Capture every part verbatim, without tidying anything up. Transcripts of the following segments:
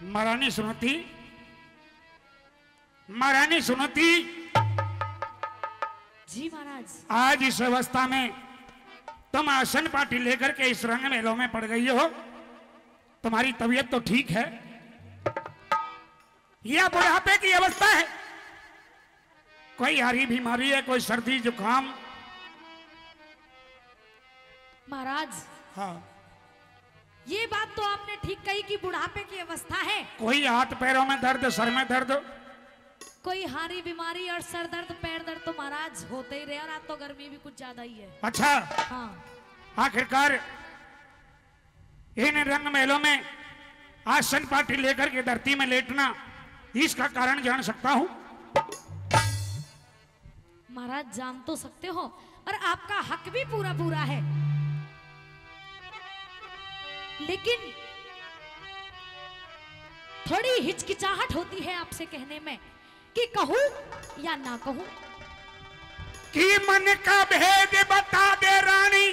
महारानी सुनती, महारानी सुनती जी महाराज। आज इस अवस्था में तुम आसन पार्टी लेकर के इस रंग मेलों में पड़ गई हो। तुम्हारी तबीयत तो ठीक है या बुढ़ापे की अवस्था है? कोई हरी बीमारी है, कोई सर्दी जुकाम? महाराज हाँ, ये बात तो आपने ठीक कही कि बुढ़ापे की अवस्था है। कोई हाथ पैरों में दर्द, सर में दर्द, कोई हारी बीमारी और सर दर्द पैर दर्द तो महाराज होते ही रहे, और आज तो गर्मी भी कुछ ज्यादा ही है। अच्छा, हाँ। आखिरकार इन रंग मेलों में आसन पार्टी लेकर के धरती में लेटना, इसका कारण जान सकता हूं? महाराज जान तो सकते हो, और आपका हक भी पूरा पूरा है, लेकिन थोड़ी हिचकिचाहट होती है आपसे कहने में कि कहूं या ना कहूं। कि मन का भेद बता दे रानी,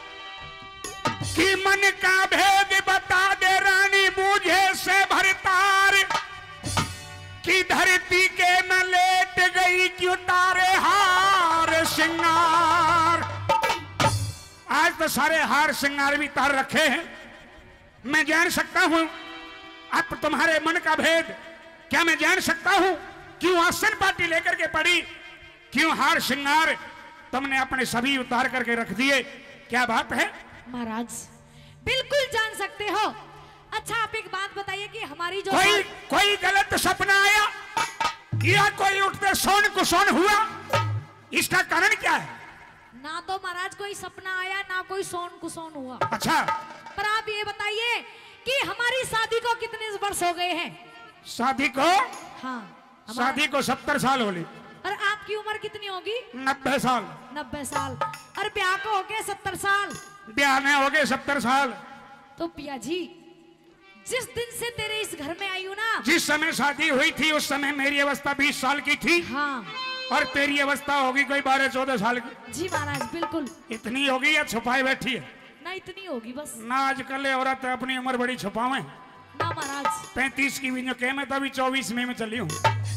कि मन का भेद बता दे रानी, बूझे से भरतार, कि धरती के न लेट गई क्यों तारे हार श्रृंगार। आज तो सारे हार श्रृंगार भी तार रखे हैं। मैं जान सकता हूं अब तुम्हारे मन का भेद? क्या मैं जान सकता हूं क्यों आसन पार्टी लेकर के पड़ी, क्यों हार श्रृंगार तुमने अपने सभी उतार करके रख दिए? क्या बात है? महाराज बिल्कुल जान सकते हो। अच्छा आप एक बात बताइए कि हमारी जो कोई कोई गलत सपना आया या कोई उठते सोन कुसोन हुआ, इसका कारण क्या है? ना तो महाराज कोई सपना आया, ना कोई सोन कुसोन हुआ। अच्छा, पर आप ये बताइए कि हमारी शादी को कितने वर्ष हो गए हैं? शादी को हाँ, शादी को सत्तर साल हो गए। और आपकी उम्र कितनी होगी? नब्बे साल। नब्बे साल। और ब्याह को हो गए सत्तर साल। ब्याह में हो गए सत्तर साल। तो पिया जी, जिस दिन से तेरे इस घर में आई हूँ ना, जिस समय शादी हुई थी उस समय मेरी अवस्था बीस साल की थी। हाँ, और तेरी अवस्था होगी कोई बारह चौदह साल की। जी महाराज बिल्कुल। इतनी होगी या छुपाए बैठी है? ना इतनी होगी बस। ना आजकल औरत अपनी उम्र बड़ी छुपावे। ना महाराज। पैंतीस की भी जो कह, मैं तो अभी चौबीस में में चली हूँ।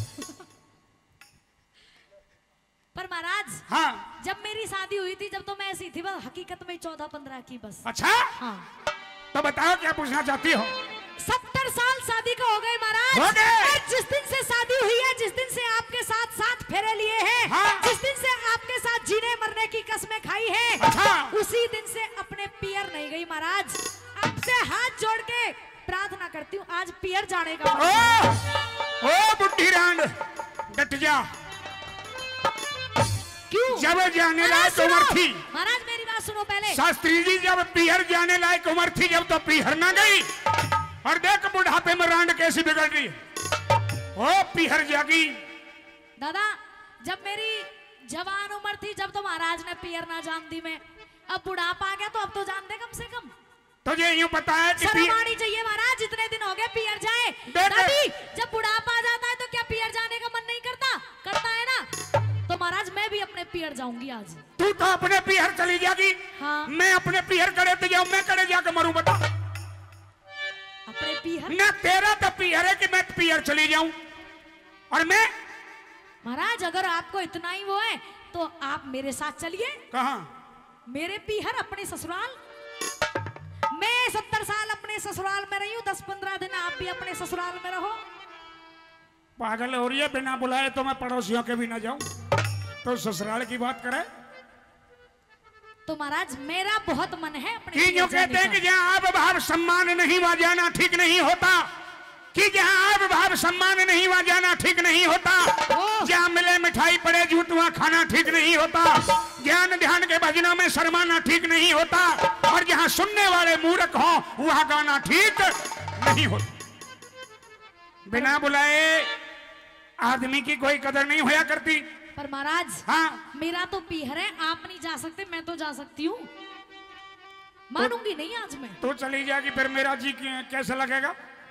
पर महाराज हाँ, जब मेरी शादी हुई थी जब तो मैं ऐसी थी, बस हकीकत में चौदह पंद्रह की बस। अच्छा, हाँ। तो बताओ क्या पूछना चाहती हो? सत्तर साल शादी को हो गए महाराज। हो गए। और जिस दिन से शादी हुई है, जिस दिन से आपके साथ साथ फेरे लिए हैं, हाँ। जिस दिन से आपके साथ जीने मरने की कसमें खाई है, अच्छा। उसी दिन से अपने पियर नहीं गई महाराज। आपसे हाथ जोड़ के प्रार्थना करती हूँ, आज पियर जाने का। ओ, ओ बुढ़ी रांड, डट जा। क्यों? जब जाने महाराज लायक सुनो। उम्र थी, महाराज मेरी बात सुनो पहले। शास्त्री जी जब पीहर जाने लायक उम्र थी, जब तो पीहर ना गई, और देख बुढ़ापे में रांड कैसी बिगड़ रही है। ओ पीहर जागी। दादा जब मेरी जवान उम्र थी, जब तो महाराज ने पियर ना जान दी मैं। अब बुढ़ापा आ गया तो अब तो जान दे कम से कम। तुझे यूं पता है कि शर्म पी... आनी चाहिए महाराज, जितने दिन हो गए पियर जाए। देख। दादी जब बुढ़ापा आ जाता है तो क्या पियर जाने का मन नहीं करता? करता है ना। तो महाराज मैं भी अपने पियर जाऊंगी आज। तू तो अपने पीहर चली जागी। हाँ। मैं अपने पीहर करे तो जाऊं, मैं करे जाके मरूं? बता। अपने पियर? ना तेरा तो पीहर है कि मैं पीहर चली जाऊं, और मैं महाराज अगर आपको इतना ही वो है तो आप मेरे साथ चलिए। कहां? मेरे पीहर अपने ससुराल। मैं सत्तर साल अपने ससुराल में रही हूँ, दस पंद्रह दिन आप भी अपने ससुराल में रहो। पागल हो रही है? बिना बुलाए तो मैं पड़ोसियों के भी ना जाऊं, तो ससुराल की बात करे। तो महाराज मेरा बहुत मन है अपने कि जो पियर कहते हैं जाने कि जहाँ आब भाव सम्मान नहीं वहाँ जाना ठीक नहीं होता, कि जहाँ आब भाव सम्मान नहीं वहाँ जाना ठीक नहीं होता, जहाँ मिले मिठाई पड़े जूठ वहाँ खाना ठीक नहीं होता, ज्ञान ध्यान के भजनों में शर्माना ठीक नहीं होता, और जहाँ सुनने वाले मूर्ख हों वहाँ गाना ठीक नहीं होता। बिना बुलाए आदमी की कोई कदर नहीं होया करती। पर महाराज हाँ, मेरा तो पीहर है, आप नहीं जा सकते, मैं तो जा सकती हूँ। मानूंगी नहीं आज मैं। तो चली जाएगी फिर मेरा जी कैसा लगेगा?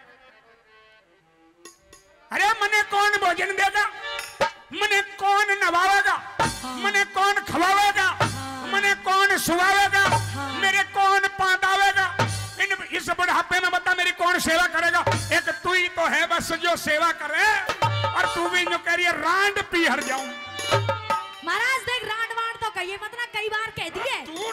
अरे मने कौन भोजन देगा, मने कौन नवावेगा, हाँ। मने कौन खवावेगा, हाँ। मने कौन सुवावेगा, हाँ। मेरे कौन पादावेगा? इन इस बुढ़ापे में बता मेरी कौन सेवा करेगा? एक तू ही तो बस जो सेवा करे और तू भी जो कह रही है रांड पीहर जाऊं। महाराज देख रांड वांड तो कहिए मत ना, कई बार कह दिए। तू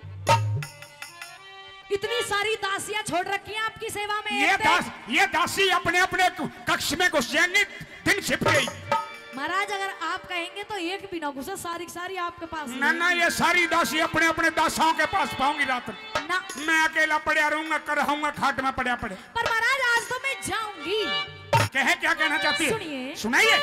इतनी सारी दासियां छोड़ रखी हैं आपकी सेवा में। ये दास ये दासी अपने अपने कक्ष में घुस जाएंगे, दिन छिप गई। महाराज अगर आप कहेंगे तो एक भी ना घुसे, सारी सारी आपके पास। ना ना ये सारी दासी अपने अपने दासाओं के पास पाऊंगी रात ना। मैं अकेला पड़ा रहूंगा, कराऊंगा खाट में पड़ा पड़े। पर महाराज आज तो मैं जाऊंगी। कहे क्या कहना चाहती है? सुनिए। सुनाइए।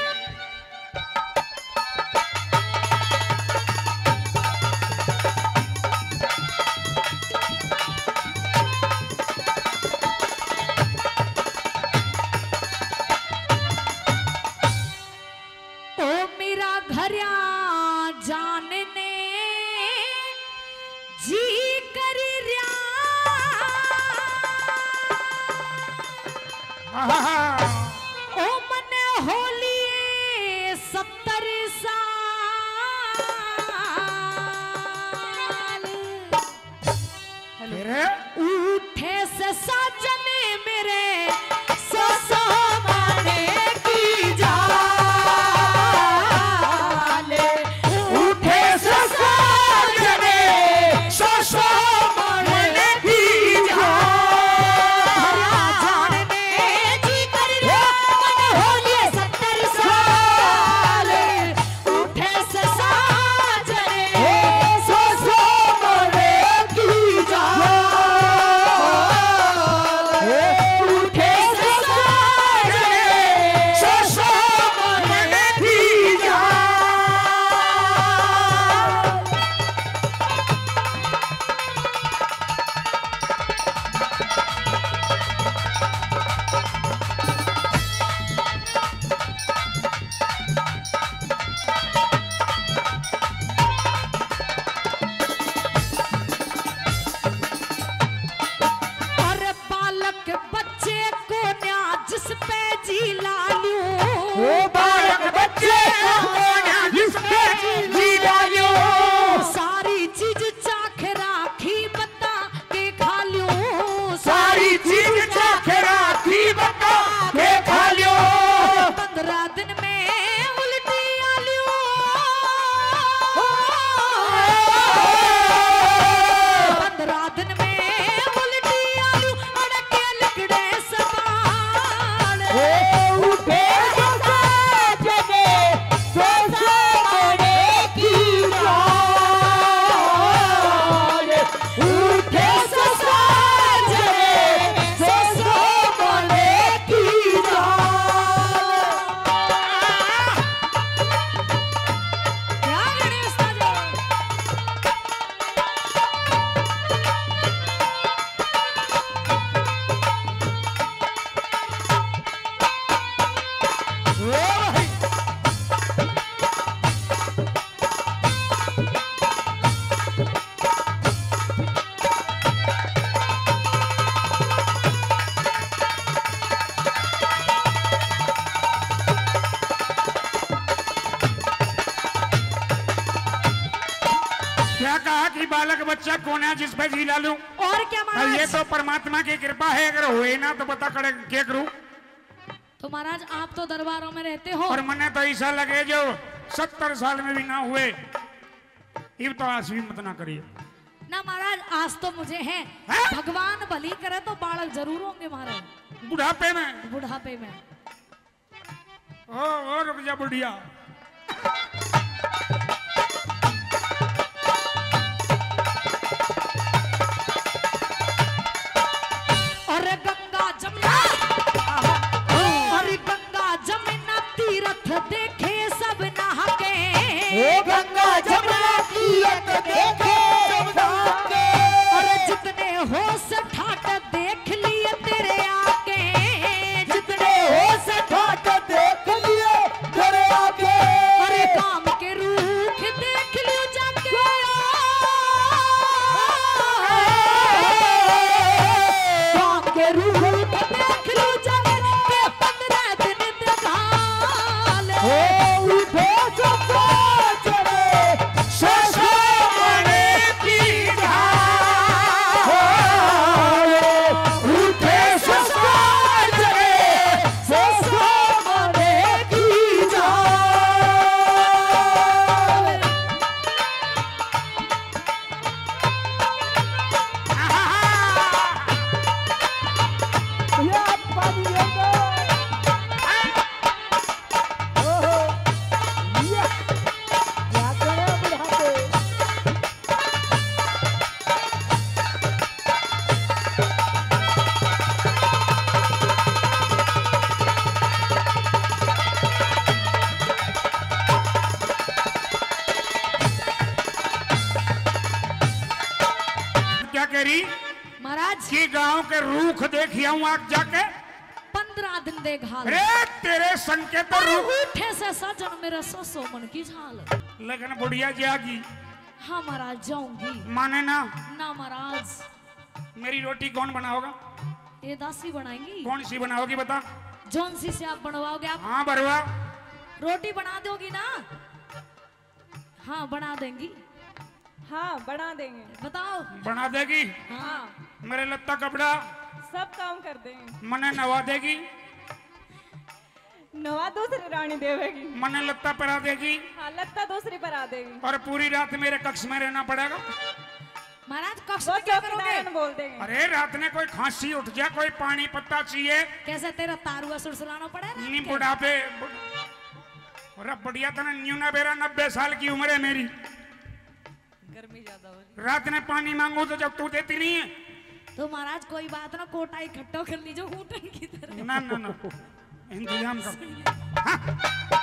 ओ मन होली सत्तर साल उठे से साजने मेरे ससो माने की जाल, उठे से साजने ससो माने की जाल। बालक बच्चा कौन है जिस पे जी ला लूं? और क्या महाराज? ये तो परमात्मा की कृपा है, अगर हुए ना तो पता करे क्या करूं। तो महाराज आप तो दरबारों में रहते हो और मने तो ऐसा लगे जो सत्तर साल में भी ना हुए। ये तो आस भी मत ना करिए ना महाराज, आज तो मुझे है, है? भगवान भली करे तो बालक जरूर होंगे महाराज। बुढ़ापे में? बुढ़ापे में। ओ, ओ रुक जा बुढ़िया। अरे गंगा जमुना, अरे गंगा जमुना तीर्थ देखे सब नहा के, गंगा जमुना तीर्थ देखे सब नहा के, अरे जितने होश ठाट देख लिए तेरे आके, जितने होश ठाट देख लिए तेरे आके, पिएगा। ओहो, ये क्या करे बुढ़ापे। क्या कह रही महाराज कि गांव के रूख देखिया हूं आग जाके। पंद्रह दिन देख हाल अरे तेरे संग के तो अरे रूख। उठे से सजन मेरे ससो मन की झाल। लेकिन बुढ़िया जागी हाँ महाराज जाऊंगी। माने ना। ना महाराज मेरी रोटी कौन बनाओगा? ये दासी बनाएंगी। कौन सी बनाओगी बता? जौन सी से आप बनवाओगे आप? हाँ बरवा। रोटी बना दोगी ना? हाँ बना देंगी। हाँ बना देंगे। बताओ। बना देगी? हाँ मेरे लत्ता कपड़ा सब काम कर देंगे। मने नवा देगी? नवा दूसरी रानी देवेगी। मने लत्ता पहरा देगी? हाँ लत्ता दूसरी पर आ देगी। और पूरी रात मेरे कक्ष में रहना पड़ेगा? महाराज कक्ष वो में क्या करोगे? चौकीदारन बोल देंगे। अरे रात में कोई खांसी उठ जाए, कोई पानी पत्ता चाहिए। कैसे तेरा तारुआ सुरसुलाना पड़े? नहीं बुढ़ापे अरे बढ़िया था ना। न्यूना बेरा नब्बे साल की उम्र है मेरी। गर्मी ज्यादा हो रही। रात में पानी मांगू तो जब तू देती नहीं है। तो महाराज कोई बात ना, कोटा इकट्ठा कर लीजिए ऊँटन की तरह। ना ना ना इंतजाम कर। हाँ।